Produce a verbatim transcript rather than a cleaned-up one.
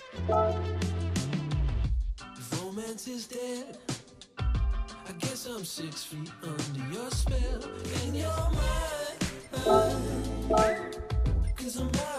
If romance is dead, I guess I'm six feet under your spell. And you're mine, 'cause I'm not